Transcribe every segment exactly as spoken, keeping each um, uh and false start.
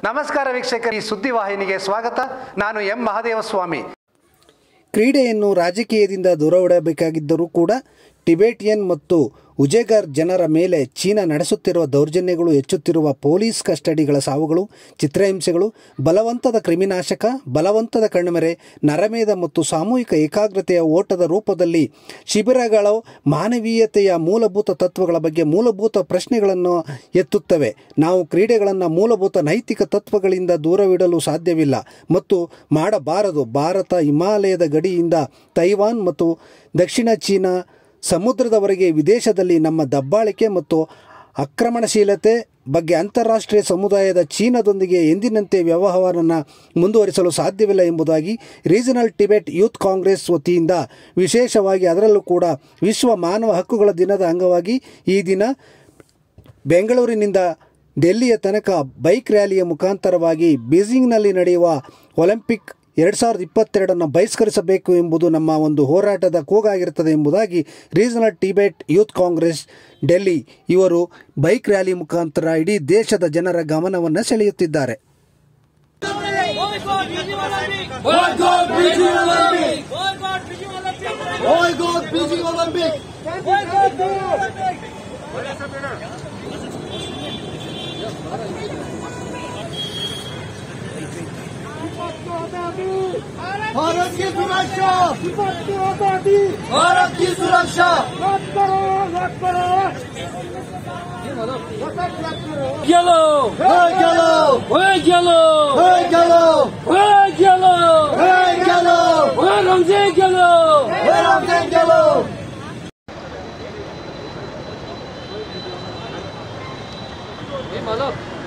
ನಮಸ್ಕಾರ ವೀಕ್ಷಕರು, ಈ ಸುದ್ದಿವಾಹಿನಿಗೆ ಸ್ವಾಗತ. ನಾನು ಎಂ ಮಹದೇವಸ್ವಾಮಿ. ಕ್ರೀಡೆಯನ್ನು ರಾಜಕೀಯದಿಂದ ದೂರವಿಡಬೇಕಾಗಿದ್ದರೂ ಕೂಡ ಟಿಬೆಟಿಯನ್ ಮತ್ತು ಉಜೆಗರ್ ಜನರ ಮೇಲೆ ಚೀನಾ ನಡೆಸುತ್ತಿರುವ ದೌರ್ಜನ್ಯಗಳು, ಹೆಚ್ಚುತ್ತಿರುವ ಪೊಲೀಸ್ ಕಸ್ಟಡಿಗಳ ಸಾವುಗಳು, ಚಿತ್ರಹಿಂಸೆಗಳು, ಬಲವಂತದ ಕ್ರಿಮಿನಾಶಕ, ಬಲವಂತದ ಕಣ್ಮರೆ, ನರಮೇಧ ಮತ್ತು ಸಾಮೂಹಿಕ ಏಕಾಗ್ರತೆಯ ಓಟದ ರೂಪದಲ್ಲಿ ಶಿಬಿರಗಳು ಮಾನವೀಯತೆಯ ಮೂಲಭೂತ ತತ್ವಗಳ ಬಗ್ಗೆ ಮೂಲಭೂತ ಪ್ರಶ್ನೆಗಳನ್ನು ಎತ್ತುತ್ತವೆ. ನಾವು ಕ್ರೀಡೆಗಳನ್ನು ಮೂಲಭೂತ ನೈತಿಕ ತತ್ವಗಳಿಂದ ದೂರವಿಡಲು ಸಾಧ್ಯವಿಲ್ಲ ಮತ್ತು ಮಾಡಬಾರದು. ಭಾರತ ಹಿಮಾಲಯದ ಗಡಿಯಿಂದ ತೈವಾನ್ ಮತ್ತು ದಕ್ಷಿಣ ಚೀನಾ ಸಮುದ್ರದವರೆಗೆ ವಿದೇಶದಲ್ಲಿ ನಮ್ಮ ದಬ್ಬಾಳಿಕೆ ಮತ್ತು ಆಕ್ರಮಣಶೀಲತೆ ಬಗ್ಗೆ ಅಂತಾರಾಷ್ಟ್ರೀಯ ಸಮುದಾಯದ ಚೀನಾದೊಂದಿಗೆ ಎಂದಿನಂತೆ ವ್ಯವಹಾರವನ್ನು ಮುಂದುವರಿಸಲು ಸಾಧ್ಯವಿಲ್ಲ ಎಂಬುದಾಗಿ ರೀಜನಲ್ ಟಿಬೆಟ್ ಯೂತ್ ಕಾಂಗ್ರೆಸ್ ವತಿಯಿಂದ, ವಿಶೇಷವಾಗಿ ಅದರಲ್ಲೂ ಕೂಡ ವಿಶ್ವ ಮಾನವ ಹಕ್ಕುಗಳ ದಿನದ ಅಂಗವಾಗಿ ಈ ದಿನ ಬೆಂಗಳೂರಿನಿಂದ ಡೆಲ್ಲಿಯ ತನಕ ಬೈಕ್ ರ್ಯಾಲಿಯ ಮುಖಾಂತರವಾಗಿ ಬೀಜಿಂಗ್ನಲ್ಲಿ ನಡೆಯುವ ಒಲಿಂಪಿಕ್ ಎರಡು ಸಾವಿರದ ಇಪ್ಪತ್ತೆರಡನ್ನು ಬಹಿಷ್ಕರಿಸಬೇಕು ಎಂಬುದು ನಮ್ಮ ಒಂದು ಹೋರಾಟದ ಕೂಗಾಗಿರುತ್ತದೆ ಎಂಬುದಾಗಿ regional Tibet youth congress Delhi ಇವರು ಬೈಕ್ ರ್ಯಾಲಿ ಮುಖಾಂತರ ಇಡೀ ದೇಶದ ಜನರ ಗಮನವನ್ನು ಸೆಳೆಯುತ್ತಿದ್ದಾರೆ. भारत की सुरक्षा, भारत की सुरक्षा, Yellow, hey yellow, hey yellow, hey yellow, hey yellow, hey yellow, hey Ramzan yellow, hey Ramzan yellow. Hey malo.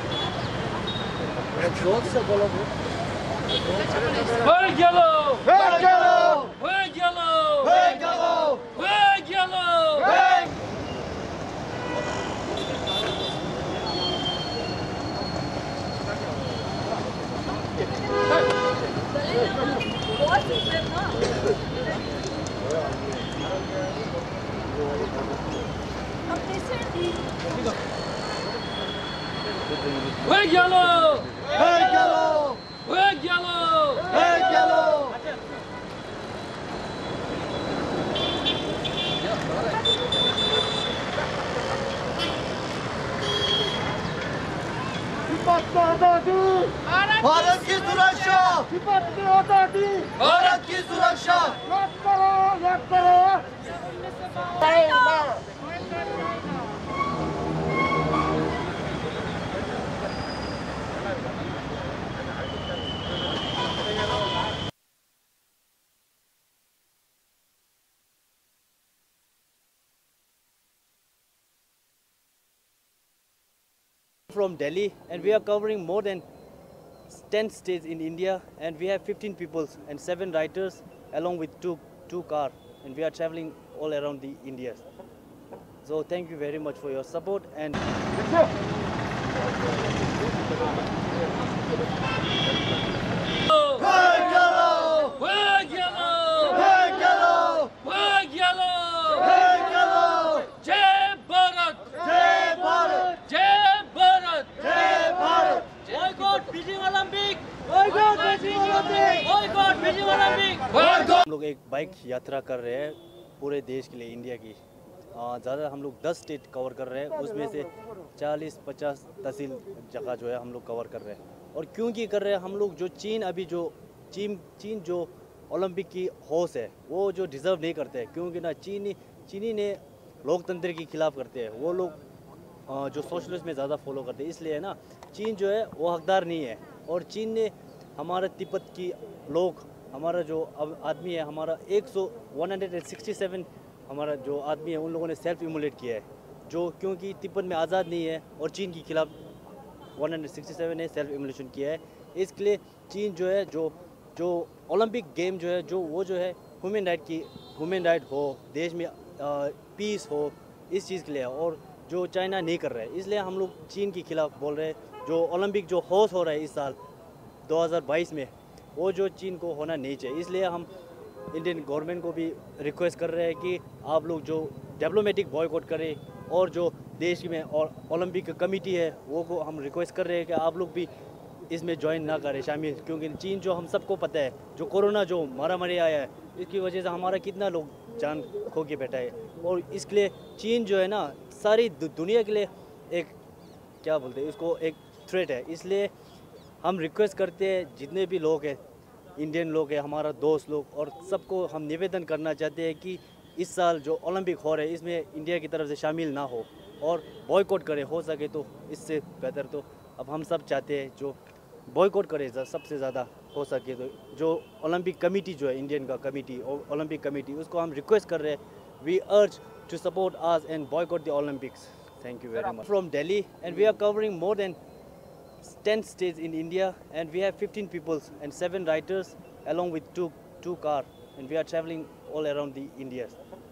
Hey yellow, Hey yellow, hey yellow, hey yellow, hey yellow. hey. Hey yellow, Hey yellow, hey yellow. hey yellow. Bharat की सुरक्षा, भारत की सुरक्षा. From Delhi, and we are covering more than ten states in India, and we have fifteen people and seven riders along with two two car, and we are traveling all around the India. So thank you very much for your support. And Hey yellow, Hey yellow, hey yellow, hey yellow. hey yellow. Jai Bharat, Jai Bharat, Jai Bharat. Jai Bharat. Boycott Beijing Olympic. Boycott Beijing Olympic. Boycott Beijing Olympic. हम लोग एक bike यात्रा कर रहे हैं पूरे देश के लिए, इंडिया की ज़्यादा हम लोग दस स्टेट कवर कर रहे हैं, उसमें से चालीस पचास तहसील जगह जो है हम लोग कवर कर रहे हैं. और क्यों की कर रहे हैं हम लोग, जो चीन अभी जो चीन चीन जो ओलंपिक की होस्ट है वो जो डिज़र्व नहीं करते हैं, क्योंकि ना चीनी चीनी ने लोकतंत्र के खिलाफ करते हैं, वो लोग अ, जो सोशलिस्ट में ज़्यादा फॉलो करते हैं, इसलिए ना चीन जो है वो हकदार नहीं है. और चीन ने हमारे तिब्बत की लोग, हमारा जो अब आदमी है, हमारा एक सौ वन हंड्रेड सिक्सटी सेवन हमारा जो आदमी है, उन लोगों ने सेल्फ इमुलेट किया है, जो क्योंकि तिब्बत में आज़ाद नहीं है और चीन के खिलाफ वन हंड्रेड सिक्सटी सेवन ने सेल्फ इमुलेशन किया है. इसके लिए चीन जो है जो जो ओलंपिक गेम जो है जो वो जो है ह्यूमन राइट की ह्यूमन राइट हो, देश में पीस हो, इस चीज़ के लिए, और जो चाइना नहीं कर रहा है, इसलिए हम लोग चीन के खिलाफ बोल रहे हैं. जो ओलंपिक जो होस्ट हो रहा है इस साल दो हज़ार बाईस में, वो जो चीन को होना नहीं चाहिए. इसलिए हम इंडियन गवर्नमेंट को भी रिक्वेस्ट कर रहे हैं कि आप लोग जो डिप्लोमेटिक बॉयकॉट करें, और जो देश में और ओलंपिक कमेटी है वो को हम रिक्वेस्ट कर रहे हैं कि आप लोग भी इसमें ज्वाइन ना करें शामिल, क्योंकि चीन जो हम सबको पता है जो कोरोना जो मारामारी आया है इसकी वजह से हमारा कितना लोग जान खो के बैठा है। और इसके लिए चीन जो है ना सारी दुनिया के लिए एक क्या बोलते हैं इसको एक थ्रेट है। इसलिए हम रिक्वेस्ट करते हैं जितने भी लोग हैं इंडियन लोग हैं हमारा दोस्त लोग और सबको हम निवेदन करना चाहते हैं कि इस साल जो ओलंपिक हो रहे हैं इसमें इंडिया की तरफ से शामिल ना हो और बॉयकॉट करें हो सके तो। इससे बेहतर तो अब हम सब चाहते हैं जो बॉयकॉट करें सबसे ज़्यादा हो सके तो। जो ओलंपिक कमेटी जो है इंडियन का कमेटी ओलंपिक कमेटी उसको हम रिक्वेस्ट कर रहे हैं we urge to support us and boycott the Olympics. Thank you very much. From Delhi and we are covering more than ten states in India and we have fifteen people and seven riders along with two two car and we are traveling all around the India.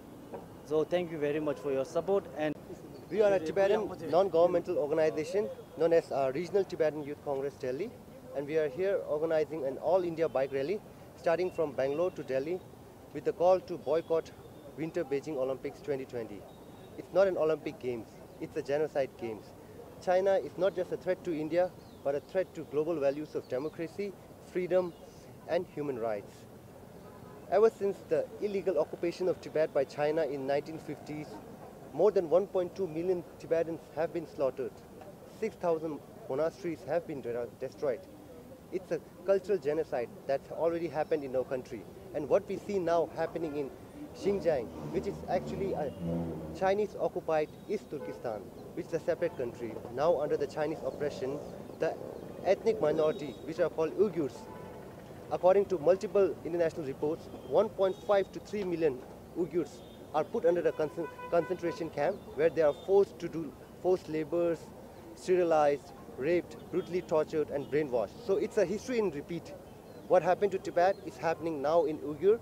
So thank you very much for your support. And we are a Tibetan non-governmental organization known as uh, Regional Tibetan Youth Congress Delhi, and we are here organizing an all India bike rally starting from Bangalore to Delhi with the call to boycott Winter Beijing Olympics twenty twenty. It's not an Olympic Games, it's a genocide games. China is not just a threat to India, but a threat to global values of democracy, freedom, and human rights. Ever since the illegal occupation of Tibet by China in nineteen fifties, more than one point two million Tibetans have been slaughtered. six thousand monasteries have been destroyed. It's a cultural genocide that's already happened in our country. And what we see now happening in Xinjiang, which is actually a Chinese-occupied East Turkestan, which is a separate country, now under the Chinese oppression, the ethnic minority, which are called Uyghurs, according to multiple international reports, one point five to three million Uyghurs are put under a con concentration camp where they are forced to do forced labors, sterilized, raped, brutally tortured, and brainwashed. So it's a history in repeat. What happened to Tibet is happening now in Uyghur.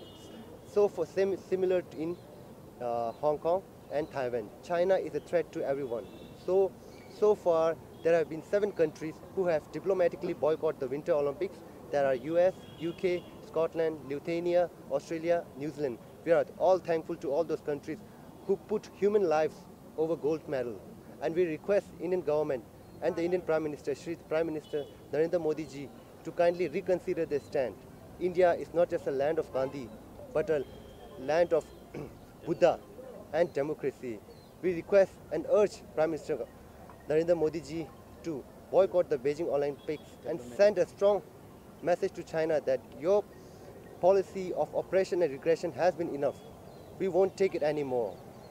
So for sim similar in uh, Hong Kong and Taiwan. China is a threat to everyone. So, so far there have been seven countries who have diplomatically boycotted the Winter Olympics. There are U S, U K, Scotland, Lithuania, Australia, New Zealand. We are all thankful to all those countries who put human lives over gold medal. And we request Indian government and the Indian Prime Minister, Shri Prime Minister Narendra Modi ji, to kindly reconsider their stand. India is not just a land of Gandhi, but a land of Buddha and democracy. We request and urge Prime Minister Narendra Modi ji to boycott the Beijing Olympics and send a strong message to China that your policy of oppression and regression has been enough. We won't take it anymore.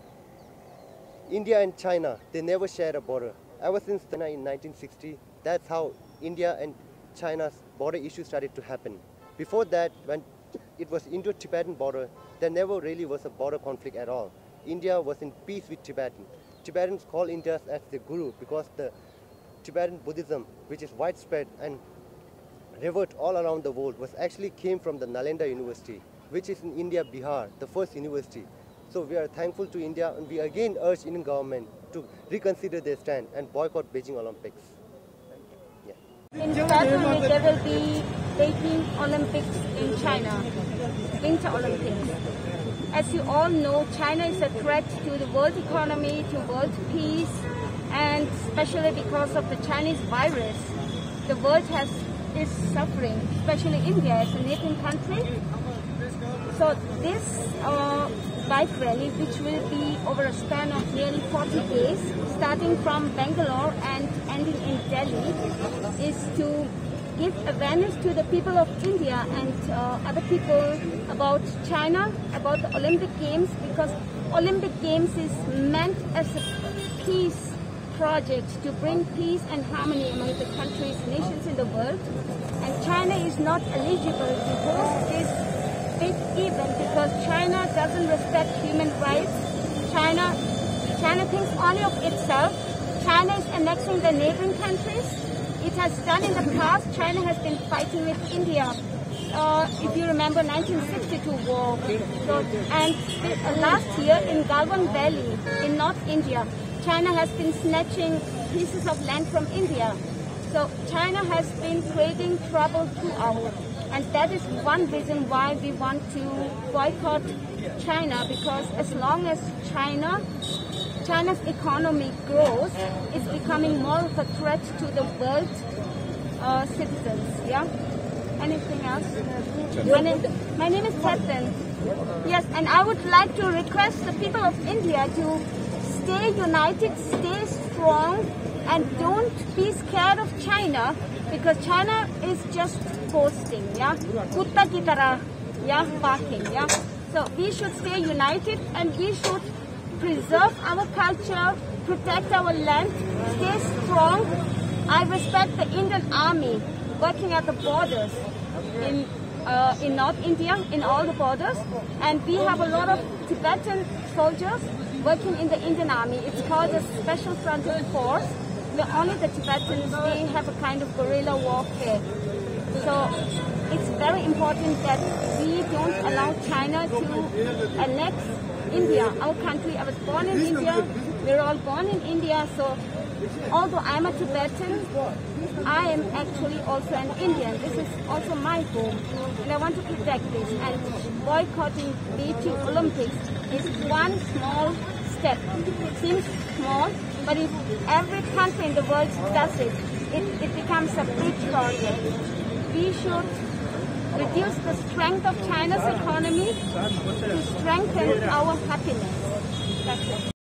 India and China, they never shared a border. Ever since in nineteen sixty, that's how India and China's border issue started to happen. Before that, when it was Indo-Tibetan border, there never really was a border conflict at all. India was in peace with Tibetan. Tibetans call India as the guru because the Tibetan Buddhism, which is widespread and revered all around the world, was actually came from the Nalanda University, which is in India, Bihar, the first university. So we are thankful to India, and we again urge Indian government to reconsider their stand and boycott Beijing Olympics. In February, there will be Beijing Olympics in China, Winter Olympics. As you all know, China is a threat to the world economy, to world peace, and especially because of the Chinese virus, the world has is suffering, especially India as a neighboring country. So this uh, bike rally, which will be over a span of nearly forty days, starting from Bangalore and ending in Delhi, is to give awareness to the people of India and uh, other people about China, about the Olympic Games, because Olympic Games is meant as a peace project to bring peace and harmony among the countries, nations in the world. And China is not eligible to host this big event because China doesn't respect human rights. China, China thinks only of itself. China is annexing the neighboring countries. It has done in the past. China has been fighting with India. Uh, if you remember, nineteen sixty-two war. So, and uh, last year in Galwan Valley in North India, China has been snatching pieces of land from India. So China has been creating trouble throughout. And that is one reason why we want to boycott China, because as long as China, China's economy grows, it's becoming more of a threat to the world uh, citizens. Yeah. Anything else? My name, my name is Chetan. Yes, and I would like to request the people of India to stay united, stay strong, and don't be scared of China, because China is just boasting, yeah, kutta ki tarah, yeah, barking, yeah. So we should stay united and we should preserve our culture, protect our land, stay strong. I respect the Indian Army working at the borders in uh, in North India, in all the borders, and we have a lot of Tibetan soldiers working in the Indian Army. It's called the Special Frontier Force. The only the Tibetans, they have a kind of guerrilla warfare. So it's very important that we don't allow China to annex India, our country. I was born in India. We're all born in India. So although I'm a Tibetan, I am actually also an Indian. This is also my home, and I want to protect this. And boycotting Beijing Olympics is one small step. It seems small, but if every country in the world does it, it, it becomes a big project. We should reduce the strength of China's economy to strengthen our happiness. That's it.